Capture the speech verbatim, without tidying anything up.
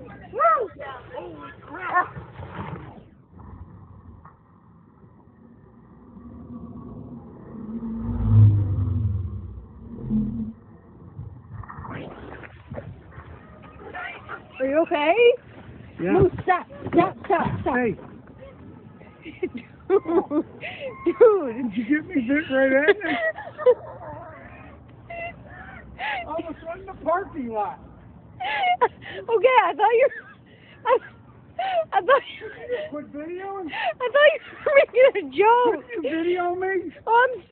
Woo! Holy crap! Are you okay? Yeah. Move, stop, stop, stop, stop. Hey, Dude. Dude. did you get me bit right at me? I was in the parking lot. Okay, I thought you I, I thought you Quit videoing? I thought you were making a joke. Quit you video me? Oh, I'm